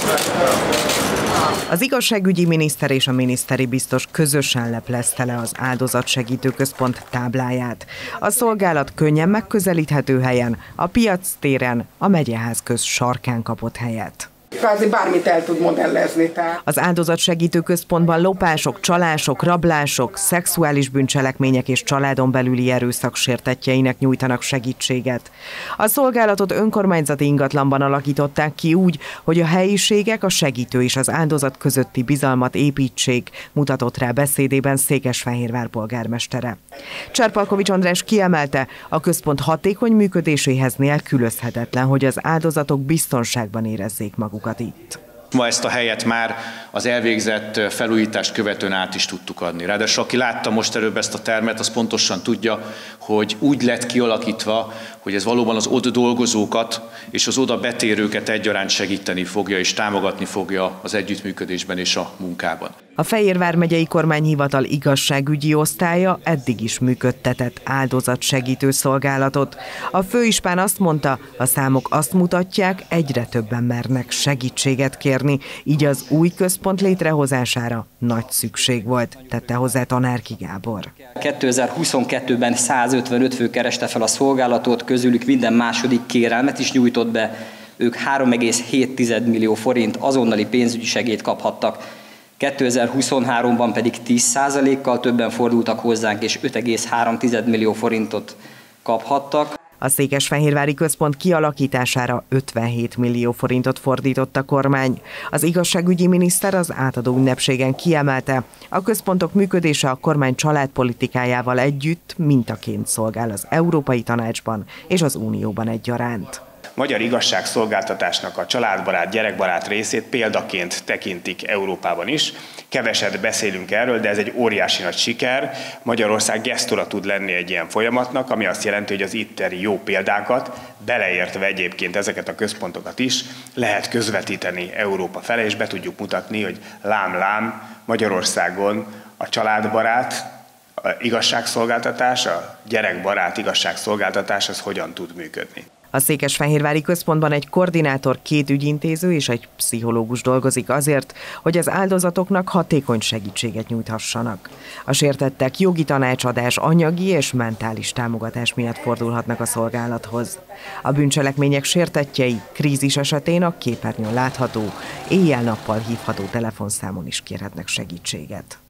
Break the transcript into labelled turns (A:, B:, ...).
A: Az igazságügyi miniszter és a miniszteri biztos közösen leplezte le az áldozatsegítő központ tábláját. A szolgálat könnyen megközelíthető helyen, a piac téren, a megyeház köz sarkán kapott helyet.
B: Kvázi bármit el tud modellezni.
A: Az áldozatsegítő központban lopások, csalások, rablások, szexuális bűncselekmények és családon belüli erőszak sértettjeinek nyújtanak segítséget. A szolgálatot önkormányzati ingatlanban alakították ki úgy, hogy a helyiségek a segítő és az áldozat közötti bizalmat építsék, mutatott rá beszédében Székesfehérvár polgármestere. Cserpalkovics András kiemelte, a központ hatékony működéséhez nélkülözhetetlen, hogy az áldozatok biztonságban érezzék magukat itt.
C: Ma ezt a helyet már az elvégzett felújítást követően át is tudtuk adni. Ráadásul aki látta most előbb ezt a termet, az pontosan tudja, hogy úgy lett kialakítva, hogy ez valóban az ott dolgozókat és az oda betérőket egyaránt segíteni fogja és támogatni fogja az együttműködésben és a munkában.
A: A Fejérvár megyei kormányhivatal igazságügyi osztálya eddig is működtetett áldozatsegítő szolgálatot. A főispán azt mondta, a számok azt mutatják, egyre többen mernek segítséget kérni, így az új központ létrehozására nagy szükség volt, tette hozzá Tanárki Gábor.
D: 2022-ben 155 fő kereste fel a szolgálatot, közülük minden második kérelmet is nyújtott be, ők 3,7 millió forint azonnali pénzügyi segélyt kaphattak. 2023-ban pedig 10%-kal többen fordultak hozzánk, és 5,3 millió forintot kaphattak.
A: A székesfehérvári központ kialakítására 57 millió forintot fordított a kormány. Az igazságügyi miniszter az átadó ünnepségen kiemelte, a központok működése a kormány családpolitikájával együtt mintaként szolgál az Európai Tanácsban és az Unióban egyaránt.
E: Magyar igazságszolgáltatásnak a családbarát, gyerekbarát részét példaként tekintik Európában is. Keveset beszélünk erről, de ez egy óriási nagy siker. Magyarország gesztura tud lenni egy ilyen folyamatnak, ami azt jelenti, hogy az itteni jó példákat, beleértve egyébként ezeket a központokat is, lehet közvetíteni Európa felé, és be tudjuk mutatni, hogy lám-lám Magyarországon a családbarát igazságszolgáltatás, a gyerekbarát igazságszolgáltatás, az hogyan tud működni.
A: A székesfehérvári központban egy koordinátor, 2 ügyintéző és egy pszichológus dolgozik azért, hogy az áldozatoknak hatékony segítséget nyújthassanak. A sértettek jogi tanácsadás, anyagi és mentális támogatás miatt fordulhatnak a szolgálathoz. A bűncselekmények sértettjei krízis esetén a képernyőn látható, éjjel-nappal hívható telefonszámon is kérhetnek segítséget.